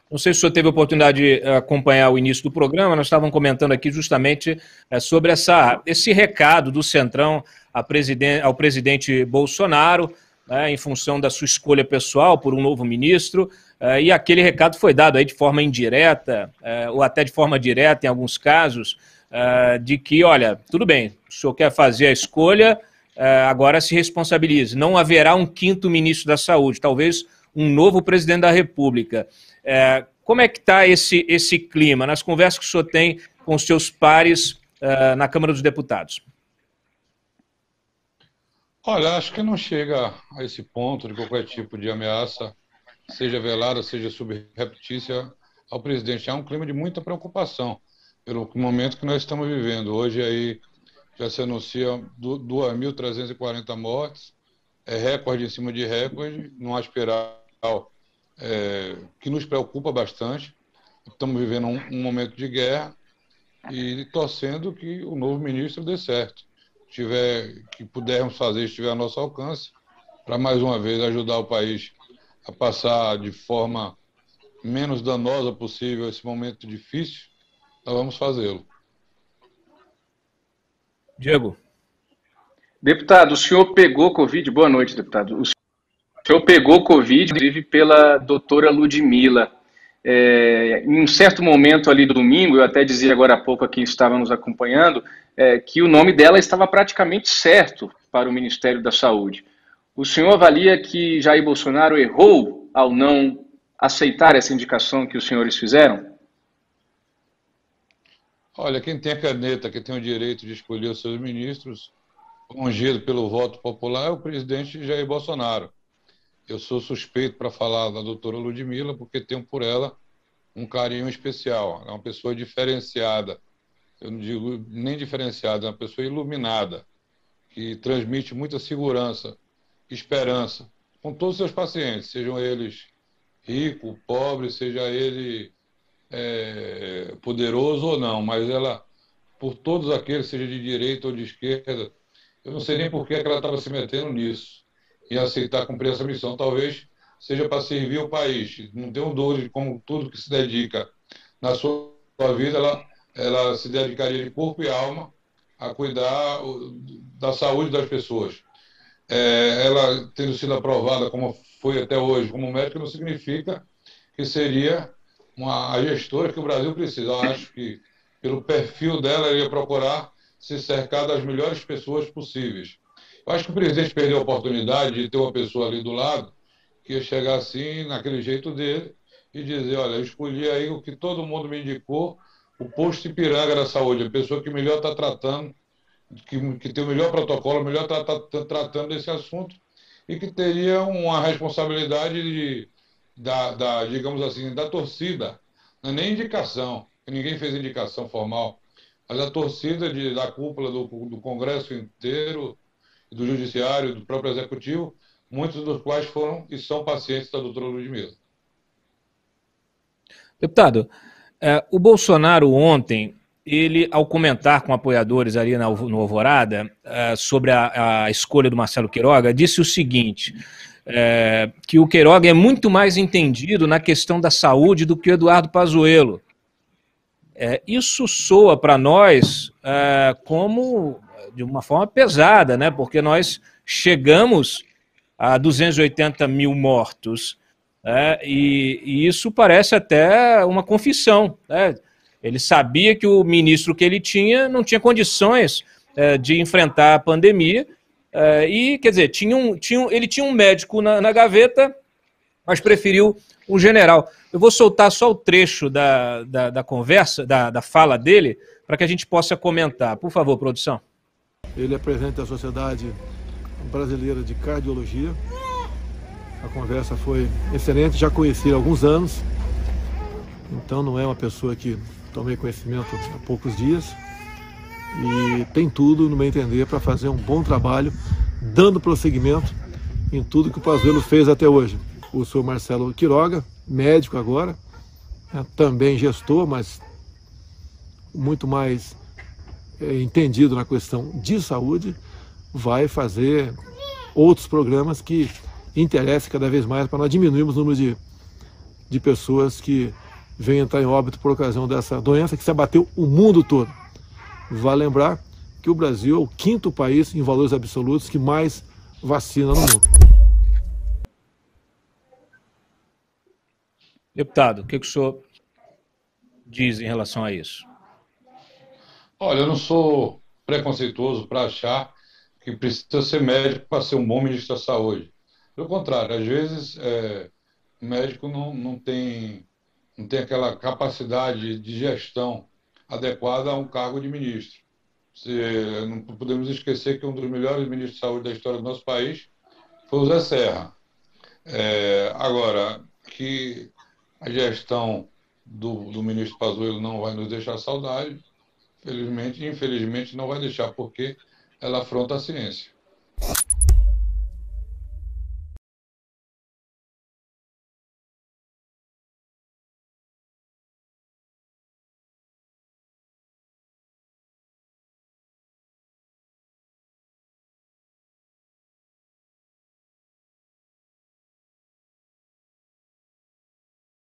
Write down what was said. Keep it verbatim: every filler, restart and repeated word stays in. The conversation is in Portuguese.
Não sei se o senhor teve a oportunidade de acompanhar o início do programa, nós estávamos comentando aqui justamente é, sobre essa, esse recado do Centrão a presiden- ao presidente Bolsonaro, né, em função da sua escolha pessoal por um novo ministro, é, e aquele recado foi dado aí de forma indireta, é, ou até de forma direta em alguns casos, é, de que, olha, tudo bem, o senhor quer fazer a escolha, é, agora se responsabilize, não haverá um quinto ministro da Saúde, talvez um novo presidente da República. É, como é que está esse, esse clima nas conversas que o senhor tem com os seus pares uh, na Câmara dos Deputados? Olha, acho que não chega a esse ponto de qualquer tipo de ameaça, seja velada, seja subreptícia, ao presidente. Há um clima de muita preocupação pelo momento que nós estamos vivendo. Hoje aí já se anuncia duas mil trezentas e quarenta mortes, é recorde em cima de recorde, numa espiral É, que nos preocupa bastante. Estamos vivendo um, um momento de guerra e torcendo que o novo ministro dê certo. Tiver, que pudermos fazer, estiver a nosso alcance, para mais uma vez ajudar o país a passar de forma menos danosa possível esse momento difícil, nós vamos fazê-lo. Diego. Deputado, o senhor pegou Covid? Boa noite, deputado. O O senhor pegou Covid, inclusive, pela doutora Ludmila. É, em um certo momento ali do domingo, eu até dizia agora há pouco a quem estava nos acompanhando, é, que o nome dela estava praticamente certo para o Ministério da Saúde. O senhor avalia que Jair Bolsonaro errou ao não aceitar essa indicação que os senhores fizeram? Olha, quem tem a caneta, que tem o direito de escolher os seus ministros, ungido pelo voto popular, é o presidente Jair Bolsonaro. Eu sou suspeito para falar da doutora Ludmila, porque tenho por ela um carinho especial. É uma pessoa diferenciada. Eu não digo nem diferenciada, é uma pessoa iluminada, que transmite muita segurança, esperança, com todos os seus pacientes, sejam eles ricos, pobres, seja ele é, poderoso ou não, mas ela, por todos aqueles, seja de direita ou de esquerda, eu não sei nem por que ela estava se metendo nisso e aceitar cumprir essa missão. Talvez seja para servir o país. Não tenho dúvida de como tudo que se dedica na sua vida, ela, ela se dedicaria de corpo e alma a cuidar da saúde das pessoas. É, ela tendo sido aprovada, como foi até hoje, como médica, não significa que seria uma, a gestora que o Brasil precisa. Eu acho que, pelo perfil dela, ela ia procurar se cercar das melhores pessoas possíveis. Eu acho que o presidente perdeu a oportunidade de ter uma pessoa ali do lado que ia chegar assim, naquele jeito dele, e dizer, olha, eu escolhi aí o que todo mundo me indicou, o posto Ipiranga da saúde, a pessoa que melhor está tratando, que, que tem o melhor protocolo, melhor está tá, tá, tratando desse assunto, e que teria uma responsabilidade de, da, da, digamos assim, da torcida, não é nem indicação, ninguém fez indicação formal, mas a torcida de, da cúpula do, do Congresso inteiro, do Judiciário, do próprio Executivo, muitos dos quais foram e são pacientes da doutora Ludmila. Deputado, é, o Bolsonaro ontem, ele, ao comentar com apoiadores ali na, no Alvorada é, sobre a, a escolha do Marcelo Queiroga, disse o seguinte, é, que o Queiroga é muito mais entendido na questão da saúde do que o Eduardo Pazuello. É, isso soa para nós é, como de uma forma pesada, né? Porque nós chegamos a duzentos e oitenta mil mortos, né? e, e isso parece até uma confissão, né? Ele sabia que o ministro que ele tinha não tinha condições é, de enfrentar a pandemia é, e, quer dizer, tinha um, tinha, ele tinha um médico na, na gaveta, mas preferiu um general. Eu vou soltar só o trecho da, da, da conversa, da, da fala dele, para que a gente possa comentar. Por favor, produção. Ele é presidente da Sociedade Brasileira de Cardiologia. A conversa foi excelente, já conheci há alguns anos, então não é uma pessoa que tomei conhecimento há poucos dias, e tem tudo, no meu entender, para fazer um bom trabalho, dando prosseguimento em tudo que o Pazuello fez até hoje. O senhor Marcelo Queiroga, médico agora, é, também gestor, mas muito mais é, entendido na questão de saúde, vai fazer outros programas que interessem cada vez mais para nós diminuirmos o número de de pessoas que vêm entrar em óbito por ocasião dessa doença que se abateu o mundo todo. Vale lembrar que o Brasil é o quinto país em valores absolutos que mais vacina no mundo. Deputado, o que, que o senhor diz em relação a isso? Olha, eu não sou preconceituoso para achar que precisa ser médico para ser um bom ministro da Saúde. Pelo contrário, às vezes é, o médico não, não, tem, não tem aquela capacidade de gestão adequada a um cargo de ministro. Se, não podemos esquecer que um dos melhores ministros de saúde da história do nosso país foi o Zé Serra. É, agora, que a gestão do, do ministro Pazuello não vai nos deixar saudade, felizmente, infelizmente não vai deixar, porque ela afronta a ciência.